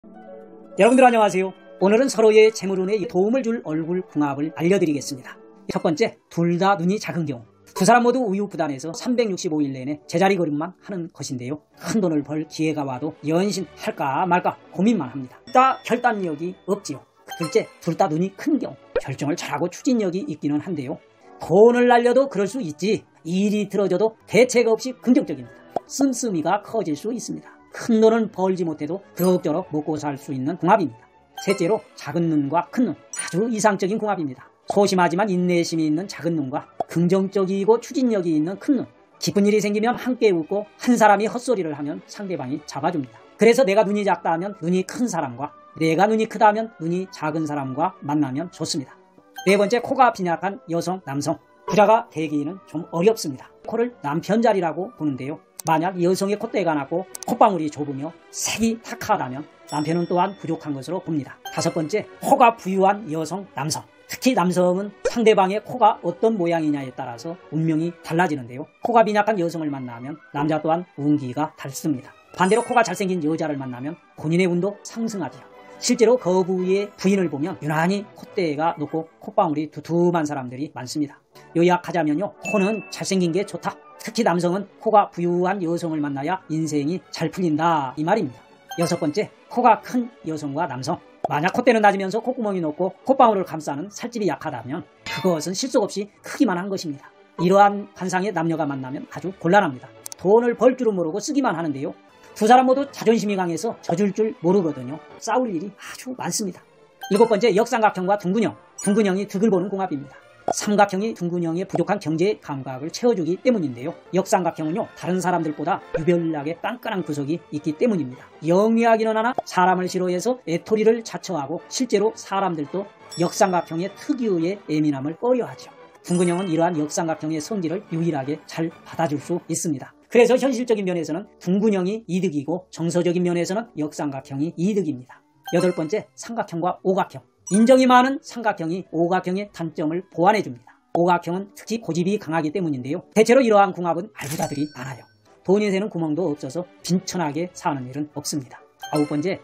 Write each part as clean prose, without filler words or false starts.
여러분들 안녕하세요. 오늘은 서로의 재물운에 도움을 줄 얼굴 궁합을 알려드리겠습니다. 첫 번째, 둘 다 눈이 작은 경우. 두 사람 모두 우유부단해서 365일 내내 제자리 걸음만 하는 것인데요. 큰 돈을 벌 기회가 와도 연신할까 말까 고민만 합니다. 다 결단력이 없지요. 둘째, 둘 다 눈이 큰 경우. 결정을 잘하고 추진력이 있기는 한데요. 돈을 날려도 그럴 수 있지, 일이 들어져도 대책 없이 긍정적입니다. 씀씀이가 커질 수 있습니다. 큰 돈은 벌지 못해도 그럭저럭 먹고 살 수 있는 궁합입니다. 셋째로, 작은 눈과 큰 눈. 아주 이상적인 궁합입니다. 소심하지만 인내심이 있는 작은 눈과 긍정적이고 추진력이 있는 큰 눈. 기쁜 일이 생기면 함께 웃고 한 사람이 헛소리를 하면 상대방이 잡아줍니다. 그래서 내가 눈이 작다 하면 눈이 큰 사람과, 내가 눈이 크다 하면 눈이 작은 사람과 만나면 좋습니다. 네 번째, 코가 빈약한 여성, 남성. 부자가 되기는 좀 어렵습니다. 코를 남편 자리라고 보는데요. 만약 여성의 콧대가 낮고 콧방울이 좁으며 색이 탁하다면 남편은 또한 부족한 것으로 봅니다. 다섯 번째, 코가 부유한 여성, 남성. 특히 남성은 상대방의 코가 어떤 모양이냐에 따라서 운명이 달라지는데요. 코가 빈약한 여성을 만나면 남자 또한 운기가 닳습니다. 반대로 코가 잘생긴 여자를 만나면 본인의 운도 상승하지요. 실제로 거부의 부인을 보면 유난히 콧대가 높고 콧방울이 두툼한 사람들이 많습니다. 요약하자면요, 코는 잘생긴 게 좋다. 특히 남성은 코가 부유한 여성을 만나야 인생이 잘 풀린다, 이 말입니다. 여섯 번째, 코가 큰 여성과 남성. 만약 콧대는 낮으면서 콧구멍이 높고 콧방울을 감싸는 살집이 약하다면 그것은 실속 없이 크기만 한 것입니다. 이러한 관상의 남녀가 만나면 아주 곤란합니다. 돈을 벌 줄은 모르고 쓰기만 하는데요. 두 사람 모두 자존심이 강해서 져줄 줄 모르거든요. 싸울 일이 아주 많습니다. 일곱 번째, 역삼각형과 둥근형. 둥근형이 득을 보는 궁합입니다. 삼각형이 둥근형의 부족한 경제 감각을 채워주기 때문인데요. 역삼각형은요, 다른 사람들보다 유별나게 깐깐한 구석이 있기 때문입니다. 영리하기는 하나 사람을 싫어해서 애토리를 자처하고 실제로 사람들도 역삼각형의 특유의 예민함을 꺼려하죠. 둥근형은 이러한 역삼각형의 성질을 유일하게 잘 받아줄 수 있습니다. 그래서 현실적인 면에서는 둥근형이 이득이고 정서적인 면에서는 역삼각형이 이득입니다. 여덟 번째, 삼각형과 오각형. 인정이 많은 삼각형이 오각형의 단점을 보완해줍니다. 오각형은 특히 고집이 강하기 때문인데요. 대체로 이러한 궁합은 알부자들이 많아요. 돈이 새는 구멍도 없어서 빈천하게 사는 일은 없습니다. 아홉 번째,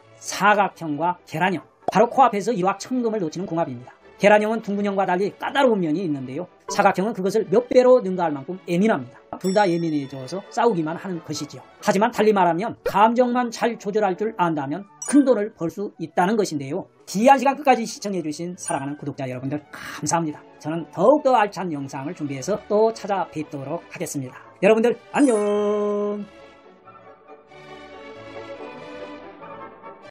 사각형과 계란형. 바로 코앞에서 일확천금을 놓치는 궁합입니다. 계란형은 둥근형과 달리 까다로운 면이 있는데요. 사각형은 그것을 몇 배로 능가할 만큼 예민합니다. 둘 다 예민해져서 싸우기만 하는 것이지요. 하지만 달리 말하면 감정만 잘 조절할 줄 안다면 큰 돈을 벌 수 있다는 것인데요. 귀한 시간 끝까지 시청해주신 사랑하는 구독자 여러분들 감사합니다. 저는 더욱더 알찬 영상을 준비해서 또 찾아뵙도록 하겠습니다. 여러분들 안녕.